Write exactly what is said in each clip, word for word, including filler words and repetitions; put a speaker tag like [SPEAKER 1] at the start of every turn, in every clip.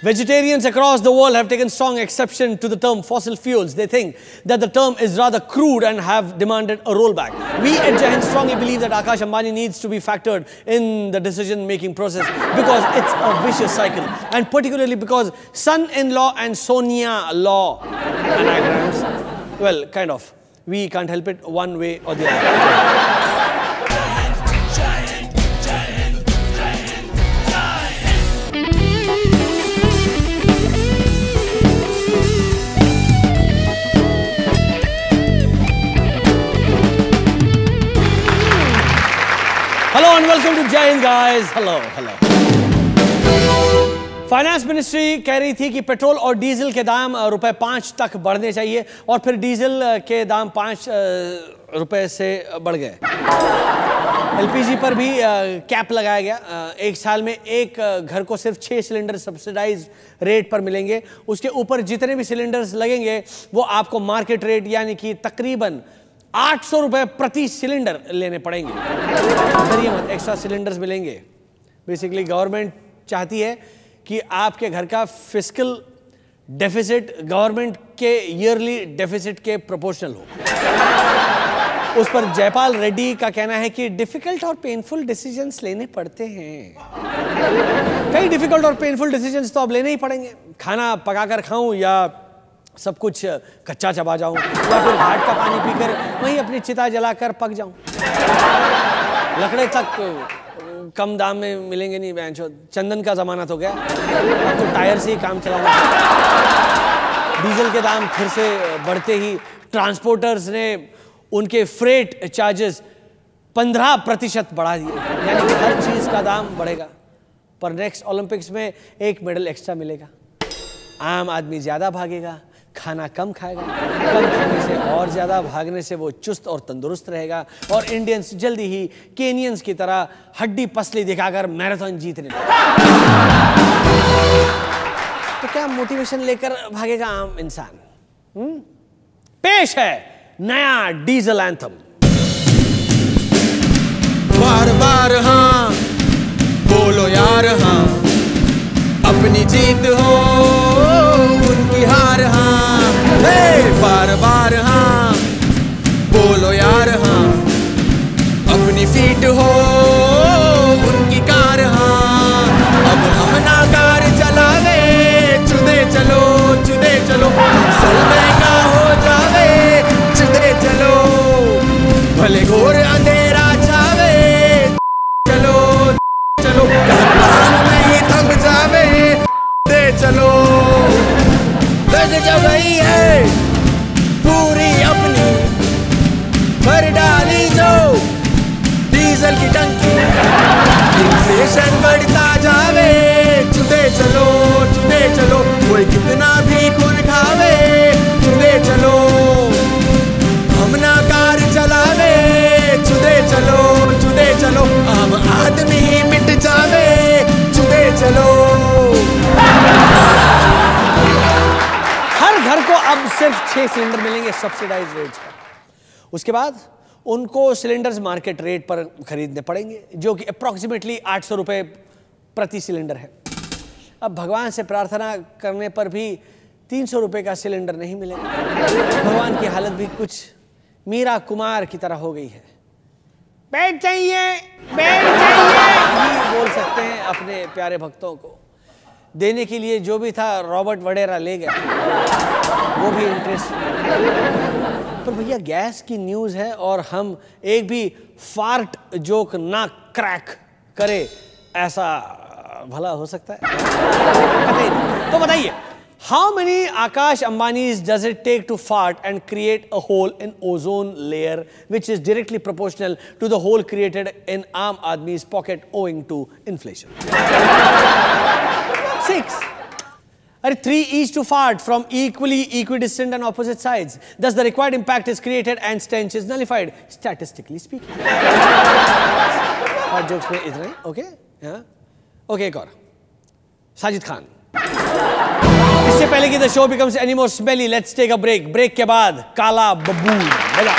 [SPEAKER 1] Vegetarians across the world have taken strong exception to the term fossil fuels. They think that the term is rather crude and have demanded a rollback. We at Jai Hind strongly believe that Akash Ambani needs to be factored in the decision-making process because it's a vicious cycle, and particularly because son-in-law and Sonia law anagrams. Well, kind of. We can't help it one way or the other. Hello and welcome to Jai Hind, guys. Hello, hello. Finance ministry कह रही थी कि petrol और diesel के दाम रुपए पाँच तक बढ़ने चाहिए और फिर डीजल के दाम पाँच रुपए से बढ़ गए। एलपीजी पर भी कैप लगाया गया। एक साल में एक घर को सिर्फ छः सिलेंडर सब्सिडाइज रेट पर मिलेंगे। उसके ऊपर जितने भी सिलेंडर्स लगेंगे वो आपको मार्केट रेट यानी कि तकरीबन आठ सौ रुपए प्रति सिलेंडर लेने पड़ेंगे। डरिए मत, एक्स्ट्रा सिलेंडर्स मिलेंगे। बेसिकली गवर्नमेंट चाहती है कि आपके घर का फिस्कल डेफिसिट गवर्नमेंट के ईयरली डेफिसिट के प्रोपोर्शनल हो। उस पर जयपाल रेड्डी का कहना है कि डिफिकल्ट और पेनफुल डिसीजंस लेने पड़ते हैं। कई डिफिकल्ट और पेनफुल डिसीजंस तो अब लेने ही पड़ेंगे। खाना पकाकर खाऊं या सब कुछ कच्चा चबा जाऊं या फिर घाट का पानी पीकर वहीं अपनी चिता जलाकर पक जाऊं। लकड़े तक कम दाम में मिलेंगे नहीं, बैंचो चंदन का जमाना तो गया, अब तो टायर से ही काम चलाना। डीजल के दाम फिर से बढ़ते ही ट्रांसपोर्टर्स ने उनके फ्रेट चार्जेस पंद्रह प्रतिशत बढ़ा दिए, यानी कि हर चीज का दाम बढ़ेगा। पर नेक्स्ट ओलंपिक्स में एक मेडल एक्स्ट्रा मिलेगा। आम आदमी ज्यादा भागेगा, खाना कम खाएगा, कम खाने से और ज्यादा भागने से वो चुस्त और तंदुरुस्त रहेगा और इंडियंस जल्दी ही केनियंस की तरह हड्डी पसली दिखाकर मैराथन जीतने लगेगा। तो क्या मोटिवेशन लेकर भागेगा आम इंसान? हम्म? पेश है नया डीजल एंथम।
[SPEAKER 2] बार बार हाँ बोलो यार, हाँ अपनी जीत हो उनकी हार, हाँ बार बार हाँ बोलो यार, हाँ अपनी फीट हो उनकी कार, हाँ अब हम ना कार चलावे, चुदे चलो चुदे चलो, सल महंगा हो जावे, चुदे चलो भले घोर अंधेरा छावे, चलो चलो नहीं थम जावे, दे चलो जब गई है पूरी अपनी भर डाली जो डीजल की टंकी, इन्फ्लेशन बढ़ता जावे, चुदे चलो चुदे चलो, कोई कितना भी खून खावे, चुदे चलो हम ना कार चलावे, चुदे चलो चुदे चलो, आम आदमी ही मिट जावे, चुदे चलो।
[SPEAKER 1] हर घर को अब सिर्फ छह सिलेंडर मिलेंगे सब्सिडाइज रेट्स पर। उसके बाद उनको सिलेंडर्स मार्केट रेट पर खरीदने पड़ेंगे जो कि अप्रॉक्सीमेटली आठ सौ रुपये प्रति सिलेंडर है। अब भगवान से प्रार्थना करने पर भी तीन सौ रुपये का सिलेंडर नहीं मिलेगा। भगवान की हालत भी कुछ मीरा कुमार की तरह हो गई है। बैठ जाइए बैठ जाइए ही बोल सकते हैं अपने प्यारे भक्तों को। देने के लिए जो भी था रॉबर्ट वडेरा ले गया, वो भी इंटरेस्ट। पर भैया गैस की न्यूज़ है और हम एक भी फार्ट जोक ना क्रैक करे, ऐसा भला हो सकता है? पता ही नहीं। तो बताइए, how many Akash Ambanis does it take to fart and create a hole in ozone layer which is directly proportional to the hole created in Aam Aadmi's pocket owing to inflation? Six. Are three each to fart from equally equidistant and opposite sides. Thus, the required impact is created and stench is nullified, statistically speaking. Fart jokes में इतना ही, okay? Yeah. Okay, एक और. साजिद खान. इससे पहले कि the show becomes any more smelly, let's take a break. Break के बाद काला बबून. बजा.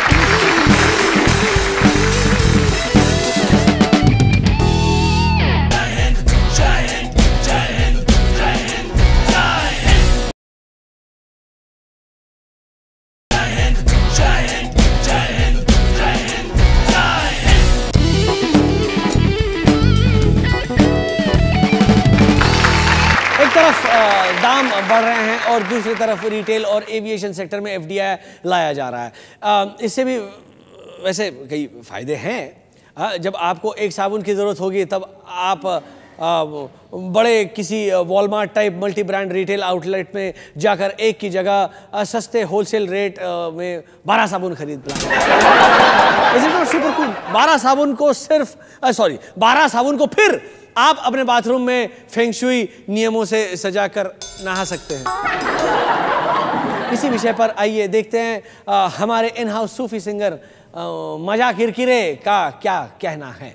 [SPEAKER 1] दाम बढ़ रहे हैं और दूसरी तरफ रिटेल और एविएशन सेक्टर में एफडीआई लाया जा रहा है। इससे भी वैसे कई फायदे हैं। जब आपको एक साबुन की ज़रूरत होगी तब आप आ, बड़े किसी Walmart type multi brand retail outlet में जाकर एक की जगह सस्ते होलसेल रेट में बारह साबुन खरीद ला। Is it not super cool? बारह साबुन को सिर्फ सॉरी बारह साबुन को फिर आप अपने बाथरूम में फेंगशुई नियमों से सजाकर नहा सकते हैं। इसी विषय पर आइए देखते हैं आ, हमारे इन हाउस सूफी सिंगर मजा किरकिरे का क्या कहना है।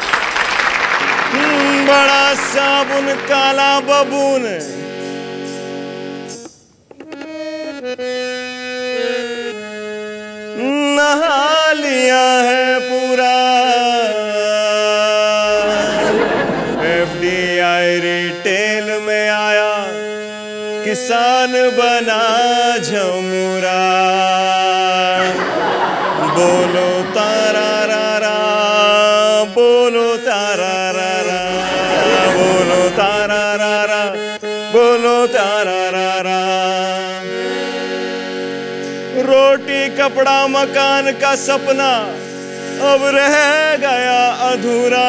[SPEAKER 2] बड़ा साबुन काला बबून, नहा लिया है पूरा, एफडीआई रिटेल में आया, किसान बना झमुरा। बोलो तारा रा रा, बोलो तारा रा रा, बोलो तारा रा रा, बोलो तारा रा रा। रोटी कपड़ा मकान का सपना अब रह गया अधूरा।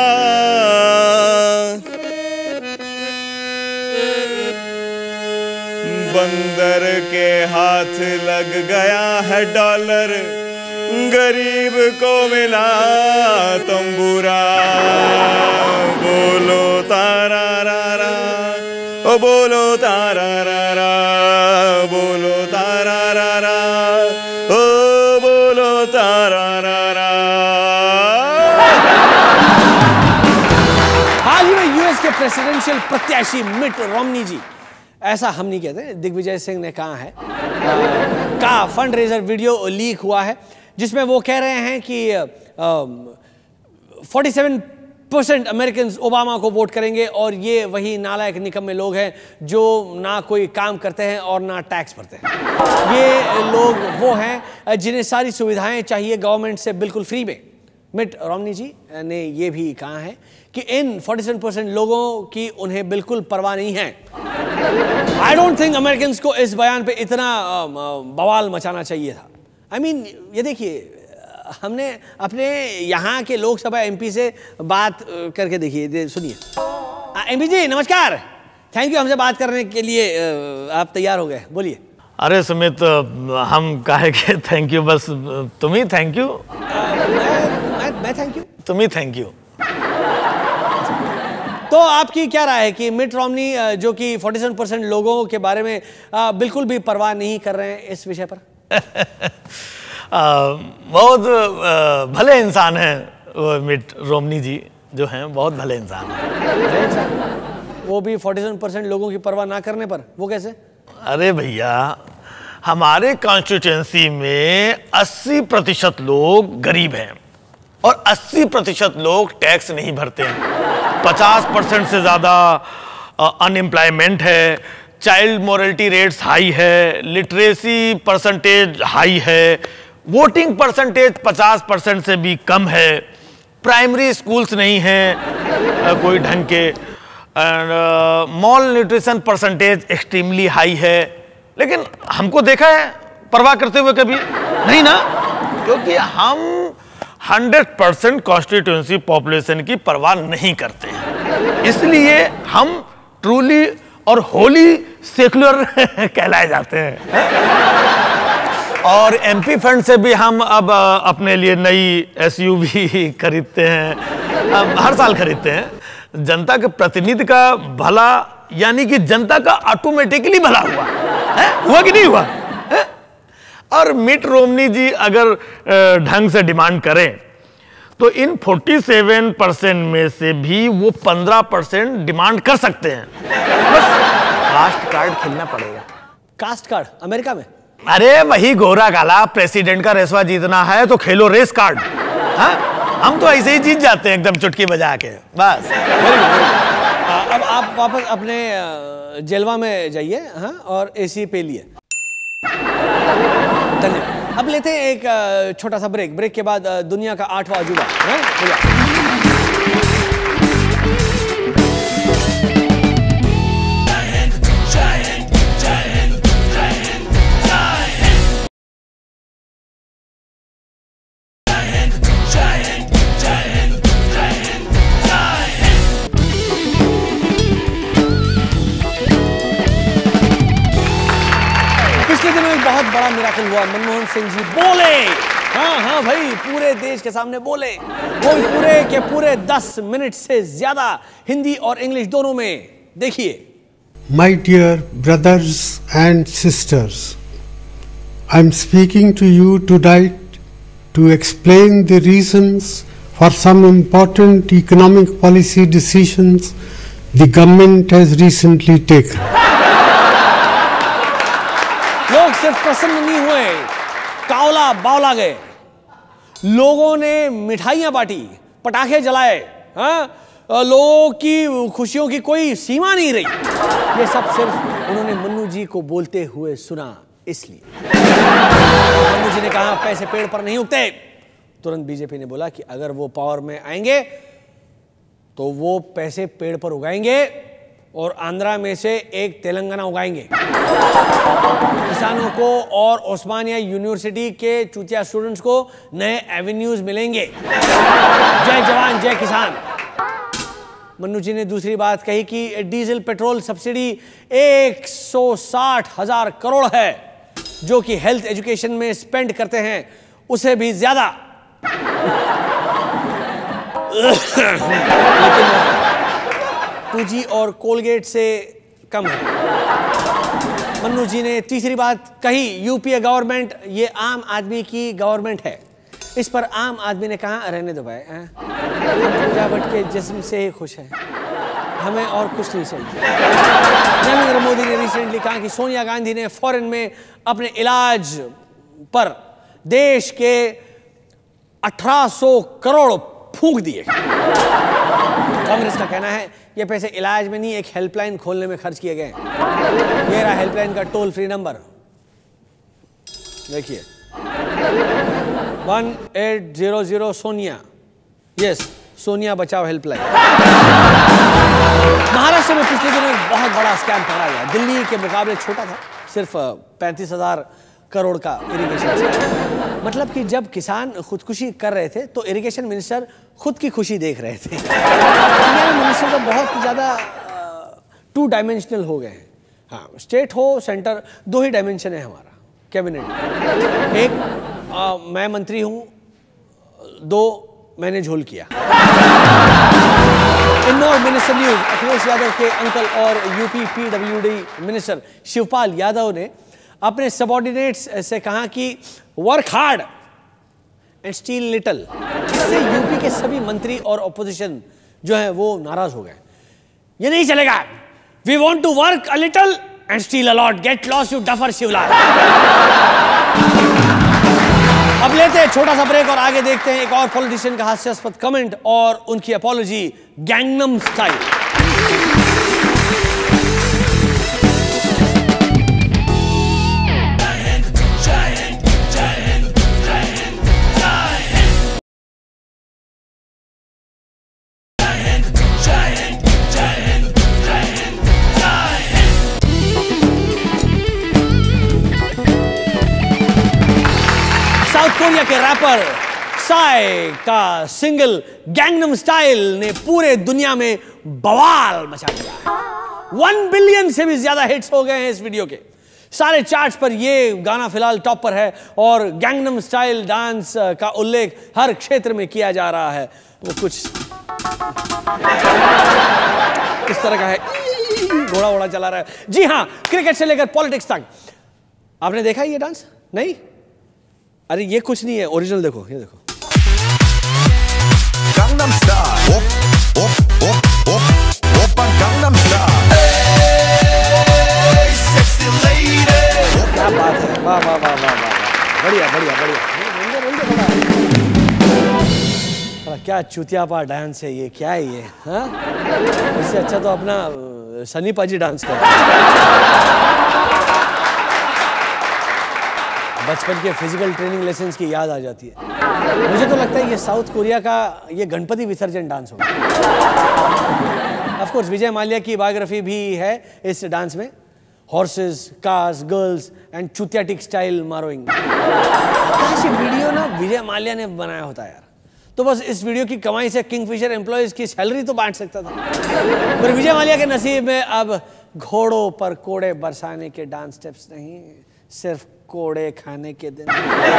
[SPEAKER 2] बंदर के हाथ लग गया है डॉलर, गरीब को मिला तंबूरा। बोलो तारा रा रा, ओ बोलो तारा रा रा, बोलो तारा रा रा, ओ बोलो तारा रा रा।
[SPEAKER 1] हाल ही में यूएस के प्रेसिडेंशियल प्रत्याशी मिट रोमनी जी, ऐसा हम नहीं कहते, दिग्विजय सिंह ने कहा है, का फंड रेजर वीडियो लीक हुआ है जिसमें वो कह रहे हैं कि सैंतालीस परसेंट अमेरिकन ओबामा को वोट करेंगे और ये वही नालायक निकम्मे लोग हैं जो ना कोई काम करते हैं और ना टैक्स भरते हैं। ये लोग वो हैं जिन्हें सारी सुविधाएं चाहिए गवर्नमेंट से बिल्कुल फ्री में। मिट रोमनी जी ने ये भी कहा है कि इन सैंतालीस परसेंट लोगों की उन्हें बिल्कुल परवाह नहीं है। आई डोंट थिंक अमेरिकन को इस बयान पे इतना बवाल मचाना चाहिए था। आई I मीन mean, ये देखिए, हमने अपने यहाँ के लोकसभा एमपी से बात करके देखिए, सुनिए। एमपी जी नमस्कार, थैंक यू हमसे बात करने के लिए, आप तैयार हो गए, बोलिए।
[SPEAKER 3] अरे सुमित, हम काहे के थैंक यू, बस तुम ही थैंक यू।
[SPEAKER 1] मैं मैं थैंक यू,
[SPEAKER 3] तुम ही थैंक यू।
[SPEAKER 1] तो आपकी क्या राय है कि मिट रोमनी जो कि सैंतालीस परसेंट लोगों के बारे में बिल्कुल भी परवाह नहीं कर रहे हैं, इस विषय पर?
[SPEAKER 3] आ, बहुत भले इंसान हैं वो मिट रोमनी जी जो हैं, बहुत भले इंसान हैं।
[SPEAKER 1] वो भी सैंतालीस परसेंट लोगों की परवाह ना करने पर, वो कैसे?
[SPEAKER 3] अरे भैया, हमारे कॉन्स्टिट्यूएंसी में अस्सी प्रतिशत लोग गरीब हैं और अस्सी प्रतिशत लोग टैक्स नहीं भरते हैं। पचास परसेंट से ज़्यादा अनएम्प्लॉयमेंट है, चाइल्ड मोरलिटी रेट्स हाई है, लिटरेसी परसेंटेज हाई है, वोटिंग परसेंटेज पचास परसेंट से भी कम है, प्राइमरी स्कूल्स नहीं हैं कोई ढंग के, and malnutrition percentage extremely high है। लेकिन हमको देखा है परवाह करते हुए कभी नहीं ना, क्योंकि हम हंड्रेड परसेंट कॉन्स्टिट्यूएंसी पॉपुलेशन की परवाह नहीं करते हैं, इसलिए हम ट्रूली और होली सेक्युलर कहलाए जाते हैं। और एमपी फंड से भी हम अब अपने लिए नई एसयूवी खरीदते हैं, हर साल खरीदते हैं। जनता के प्रतिनिधि का भला, यानी कि जनता का ऑटोमेटिकली भला हुआ है, हुआ कि नहीं हुआ है? और मिट रोमनी जी अगर ढंग से डिमांड करें तो इन सैंतालीस परसेंट में से भी वो पंद्रह परसेंट डिमांड कर सकते हैं। बस कास्ट कार्ड खेलना पड़ेगा।
[SPEAKER 1] कास्ट कार्ड अमेरिका में?
[SPEAKER 3] अरे वही गोरा काला, प्रेसिडेंट का रेसवा जीतना है तो खेलो रेस कार्ड। हाँ, हम तो ऐसे ही जीत जाते हैं एकदम चुटकी बजा के, बस।
[SPEAKER 1] अब आप वापस अपने जेलवा में जाइए, हाँ, और एसी पे लिए। धन्यवाद। अब लेते हैं एक छोटा सा ब्रेक। ब्रेक के बाद दुनिया का आठवां अजूबा, है? मिराकल हुआ, मनमोहन सिंह जी बोले, हाँ हाँ भाई, पूरे देश के सामने बोले, वो भी पूरे के पूरे दस मिनट से ज्यादा, हिंदी और इंग्लिश दोनों में। देखिए।
[SPEAKER 4] My dear brothers and sisters, I am speaking to you tonight to explain the reasons for some important economic policy decisions the government has recently taken.
[SPEAKER 1] लोग सिर्फ प्रसन्न नहीं हुए, कावला बावला गए। लोगों ने मिठाइयां बांटी, पटाखे जलाए, हाँ, लोगों की खुशियों की कोई सीमा नहीं रही। ये सब सिर्फ उन्होंने मन्नू जी को बोलते हुए सुना, इसलिए। मन्नू जी ने कहा पैसे पेड़ पर नहीं उगते। तुरंत बीजेपी ने बोला कि अगर वो पावर में आएंगे तो वो पैसे पेड़ पर उगाएंगे और आंध्रा में से एक तेलंगाना उगाएंगे। किसानों को और ओस्मानिया यूनिवर्सिटी के चूतिया स्टूडेंट्स को नए एवेन्यूज मिलेंगे। जय जवान जय किसान। मन्नू जी ने दूसरी बात कही कि डीजल पेट्रोल सब्सिडी एक सौ साठ हजार करोड़ है, जो कि हेल्थ एजुकेशन में स्पेंड करते हैं उसे भी ज्यादा। लेकिन टू जी और कोलगेट से कम है। मन्नू जी ने तीसरी बात कही, यूपीए गवर्नमेंट ये आम आदमी की गवर्नमेंट है। इस पर आम आदमी ने कहा रहने दो भाई, पूजा भट्ट के जिस्म से ही खुश है, हमें और कुछ नहीं चाहिए। नरेंद्र मोदी ने रिसेंटली कहा कि सोनिया गांधी ने फॉरेन में अपने इलाज पर देश के अठारह सौ करोड़ फूंक दिए। कांग्रेस का कहना है ये पैसे इलाज में नहीं, एक हेल्पलाइन खोलने में खर्च किए गए। ये रहा हेल्पलाइन का टोल फ्री नंबर, देखिए, one eight zero zero Sonia, yes, Sonia बचाओ हेल्पलाइन। महाराष्ट्र में पिछले दिनों एक बहुत बड़ा स्कैम पकड़ा गया। दिल्ली के मुकाबले छोटा था, सिर्फ पैंतीस हजार करोड़ का इरिगेशन। मतलब कि जब किसान खुदकुशी कर रहे थे तो इरिगेशन मिनिस्टर खुद की खुशी देख रहे थे। मिनिस्टर तो बहुत ज़्यादा टू डायमेंशनल हो गए हैं। हाँ, स्टेट हो सेंटर, दो ही डायमेंशन है हमारा कैबिनेट। एक आ, मैं मंत्री हूँ, दो मैंने झोल किया। इंदौर मिनिस्टर न्यूज, अखिलेश यादव के अंकल और UP PWD minister Shivpal Yadav ने अपने सबऑर्डिनेट्स से कहा कि work hard and steal little. इससे यूपी के सभी मंत्री और ऑपोजिशन जो है वो नाराज हो गए। ये नहीं चलेगा, we want to work a little and steal a lot, get lost you duffer Shivlal. अब लेते हैं छोटा सा ब्रेक और आगे देखते हैं एक और पॉलिटिशियन का हास्यास्पद कमेंट और उनकी अपॉलॉजी गैंगनम स्टाइल। कोरिया के रैपर साय का सिंगल गैंगनम स्टाइल ने पूरे दुनिया में बवाल मचा दिया है। वन बिलियन से भी ज्यादा हिट्स हो गए हैं इस वीडियो के। सारे चार्ट्स पर ये गाना फिलहाल टॉप पर है और गैंगनम स्टाइल डांस का उल्लेख हर क्षेत्र में किया जा रहा है। वो कुछ इस तरह का है, घोड़ा घोड़ा चला रहा है। जी हाँ, क्रिकेट से लेकर पॉलिटिक्स तक। आपने देखा ये डांस? नहीं? अरे ये कुछ नहीं है, ओरिजिनल देखो, ये देखो। Gangnam Style, op, op, op, op, op Gangnam Style, hey, sexy lady। क्या बात है, वाह वाह वाह वाह वाह, बढ़िया बढ़िया बढ़िया। क्या चुतियापा डांस है ये, क्या है ये? हाँ, इससे अच्छा तो अपना सनी पाजी डांस कर। बचपन के फिजिकल ट्रेनिंग लेसन्स की याद आ जाती है। मुझे तो लगता है ये साउथ कोरिया का ये गणपति विसर्जन डांस होगा। ऑफ कोर्स विजय माल्या की बायोग्राफी भी है इस डांस में। हॉर्सेस, कार्स, गर्ल्स एंड चुतियाटिक स्टाइल मारोइंग। ये वीडियो ना विजय माल्या ने बनाया होता यार, तो बस इस वीडियो की कमाई से किंगफिशर एम्प्लॉयज की सैलरी तो बांट सकता था। पर विजय माल्या के नसीब में अब घोड़ों पर कोड़े बरसाने के डांस स्टेप्स नहीं, सिर्फ कोड़े खाने के दिन।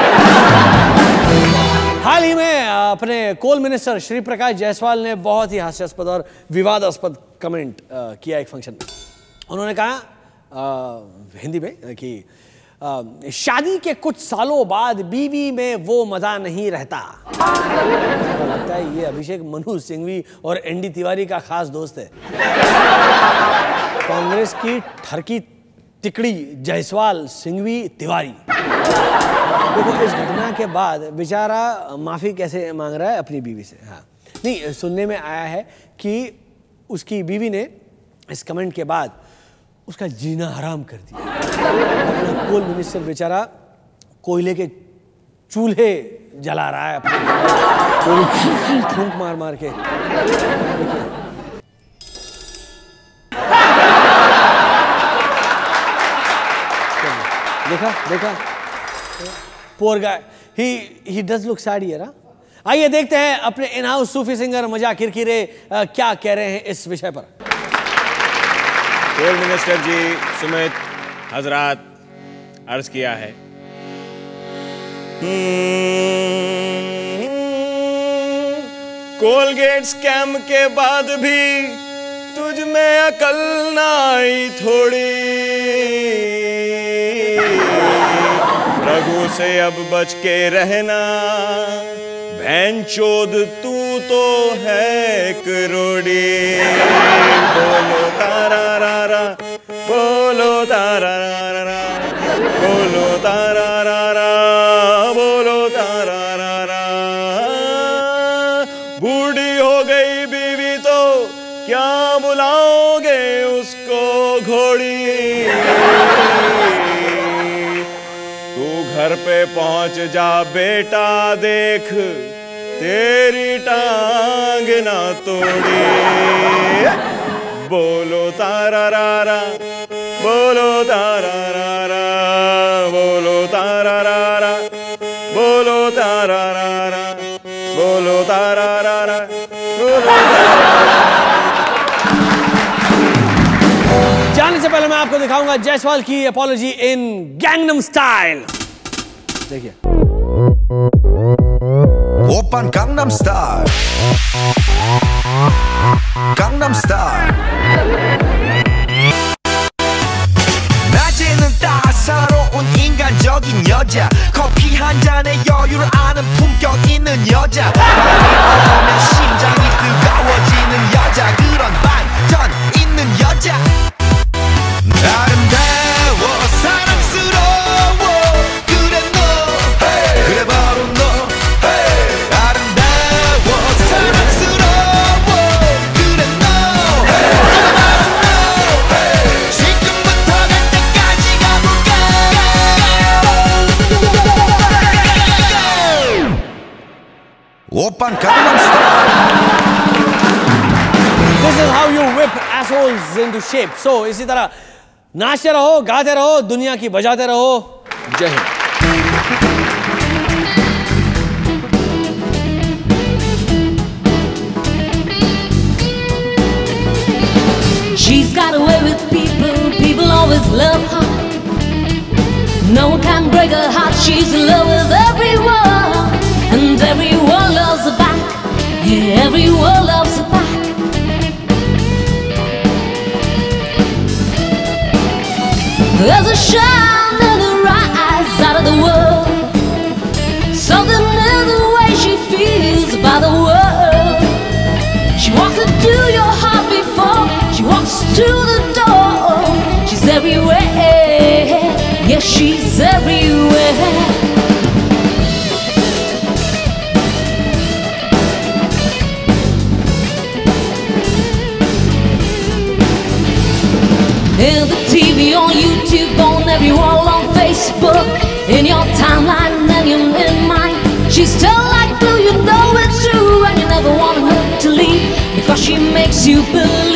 [SPEAKER 1] हाल ही में अपने कोल मिनिस्टर श्री प्रकाश जायसवाल ने बहुत ही हास्यास्पद और विवादास्पद कमेंट किया एक फंक्शन में। उन्होंने कहा आ, हिंदी में कि आ, शादी के कुछ सालों बाद बीवी में वो मजा नहीं रहता। लगता है ये अभिषेक मनु सिंघवी और एनडी तिवारी का खास दोस्त है। कांग्रेस की ठरकी तिकड़ी जायसवाल सिंघवी तिवारी। देखो इस घटना के बाद बेचारा माफी कैसे मांग रहा है अपनी बीवी से। हाँ नहीं, सुनने में आया है कि उसकी बीवी ने इस कमेंट के बाद उसका जीना हराम कर दिया। अपना कोल मिनिस्टर बेचारा कोयले के चूल्हे जला रहा है अपने, फूंक मार मार के। देखा देखा poor guy, he he does look sad here. आइए देखते हैं अपने इन हाउस सूफी सिंगर मजा किरकिरे क्या कह रहे हैं इस विषय पर।
[SPEAKER 5] कोल मिनिस्टर जी सुमित हजरात अर्ज किया है, कोलगेट स्कैम के बाद भी तुझ में अकल ना आई थोड़ी, रघु से अब बच के रहना, भैंचोद तू तो है करोड़ी। बोलो तारा रा रा, बोलो तारा रा रा, बोलो तारा रा रा, बोलो तारा रा रा। बूढ़ी हो गई बीवी तो क्या बुलाओगे उसको घोड़ी, तू घर पे पहुंच जा बेटा देख तेरी टांग ना तोड़ी। बोलो तारा रा रा, बोलो तारा रा रा, बोलो तारा रा रा, बोलो तारा रा रा, बोलो तारा रा रा, बोलो तारा रा।
[SPEAKER 1] जाने से पहले मैं आपको दिखाऊंगा जायसवाल की अपॉलॉजी इन गैंगनम स्टाइल। देखिए।
[SPEAKER 2] 오빤 강남 스타일 강남 스타일 낮에는 따사로운 인간적인 여자 커피 한 잔에 여유를 아는 품격 있는 여자 밤이 오면 심장이 뜨거워지는 여자 그런 반전 있는 여자 아름다워 사랑스러워 그래 너 hey. 그래 바로 너 오빤 강남 스타일.
[SPEAKER 1] This is how you whip assholes into shape. So इसी तरह नाचते रहो, गाते रहो, दुनिया की बजाते रहो। जय Hind.
[SPEAKER 6] She's got away with people, people always love her. No one can break her heart, she's in love with everyone. And everyone loves her back, yeah, everyone loves her back. There's a shine in her eyes out of the world, something in the way she feels about the world. She walks into your heart before she walks to the door. She's everywhere, yes, she's everywhere. In the T V, on YouTube, on every wall, on Facebook, in your timeline and in mine. She's still like glue, you know it's true, and you never want her to leave because she makes you believe.